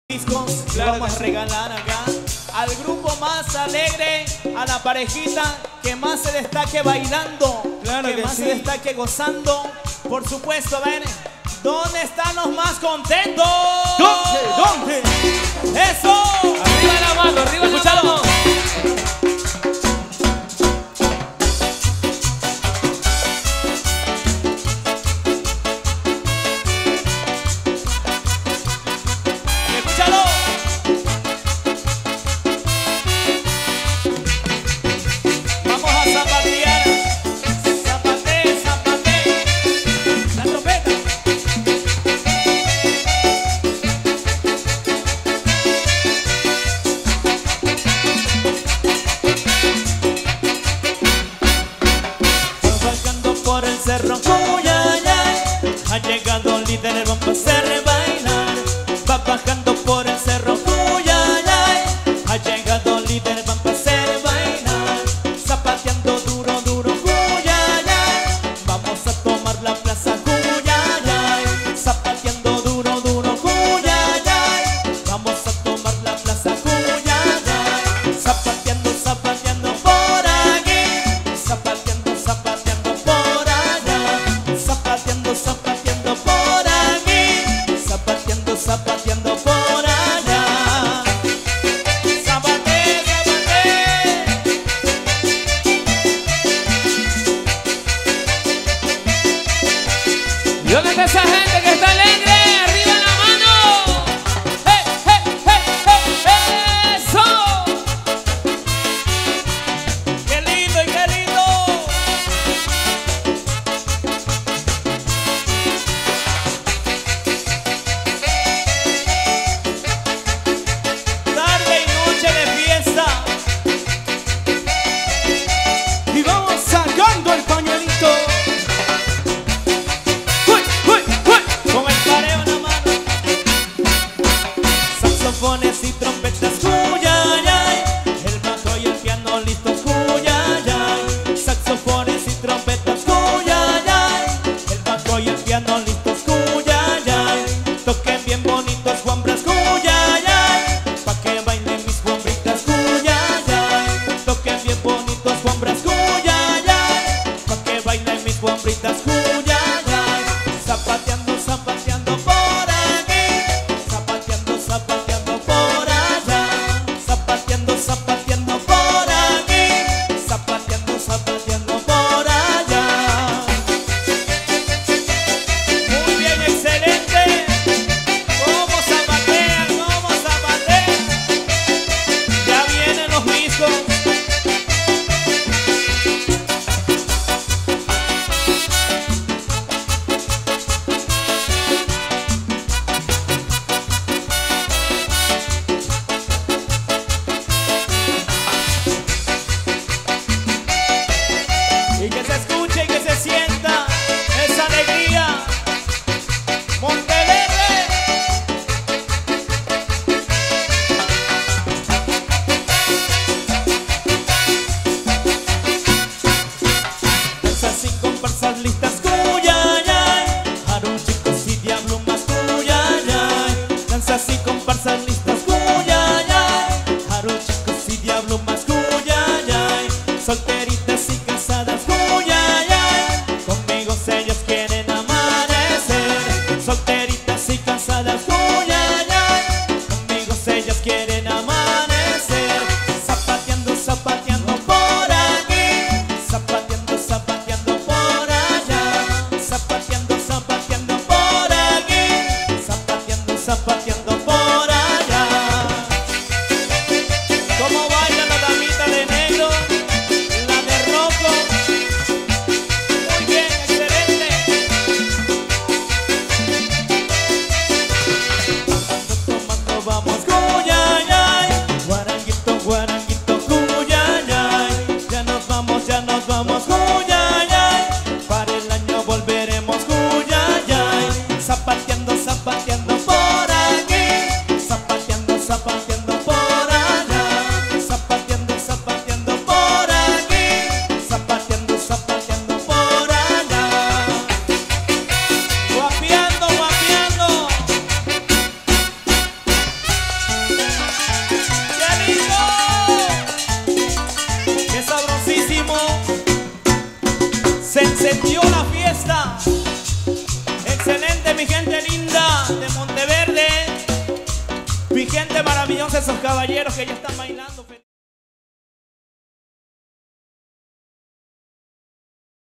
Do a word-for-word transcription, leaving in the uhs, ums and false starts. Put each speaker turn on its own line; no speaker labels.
discos.
Claro,
vamos a regalar acá al grupo más alegre, a la parejita que más se destaque bailando,
Claro
que,
que
más
sí.
se destaque gozando. Por supuesto, a ver, ¿dónde están los más contentos?
¿Dónde? ¿Dónde?
¡Eso!
Arriba la mano, arriba la
Escúchalo.
mano.
Escúchalo. Vamos a zapatear. Zapate, zapate. La trompeta. Bajando por el cerro, Cuyayay, ha llegado el líder, vamos a hacer bailar. Va bajando por el cerro, Cuyayay, ha llegado el líder, vamos a hacer bailar. Zapateando duro, duro, Cuyayay, vamos a tomar la plaza, Cuyayay. Zapateando duro, duro, Cuyayay, vamos a tomar la plaza, Cuyayay. Zapateando, zapateando por aquí, zapateando, zapateando por allá, zapateando, zapateando por aquí, zapateando, zapateando por allá. Zapate, zapate.
¿Y dónde está esa gente que está alegre? ¡Arriba la mano! ¡Hey, hey, hey, hey! ¡Eso!
¡Qué lindo y qué lindo! Tarde y noche de fiesta.
Y vamos sacando el pañuelito. ¡Uy, uy, uy!
Con el pareo en la mano. Saxofones y trompetas, Cuyayay. El bajo y el piano listos, Cuyayay. Saxofones y trompetas, Cuyayay. El bajo y el piano listos, Cuyayay. Toquen bien bonitos, Juan Bras, Cuyayay. Pa' que bailen mis Juanbritas, Cuyayay. Toquen bien bonitos, Juan Bras, Cuyayay. Pa' que bailen mis Juanbritas, Cuyayay. Zapateando, zapateando por aquí, zapateando, zapateando por allá, zapateando, zapateando por aquí, zapateando, zapateando por allá. Muy bien, excelente. ¿Cómo zapatean? ¿Cómo zapatean? Ya vienen los discos. Y que se escuche y que se sienta esa alegría. Monteverde. Danzas y comparsas listas, Cuyayay. Haru chicos y diablo más, Cuyayay. Danzas y comparsas listas, Cuyayay. Haru chicos y diablo más, Cuyayay. Solteritas y casadas, Cuyayay. Conmigo ellas quieren amanecer. Solteritas y casadas, Cuyayay. Conmigo ellas quieren amanecer. Zapateando, zapateando por aquí, zapateando, zapateando por allá, zapateando, zapateando por aquí, zapateando, zapateando por allá. ¿Cómo baila la damita de negro? La de rojo. Muy bien, excelente. Tomando, tomando, vamos, Cuyayay. gente, mi gente linda de Monteverde, mi gente maravillosa, esos caballeros que ya están bailando.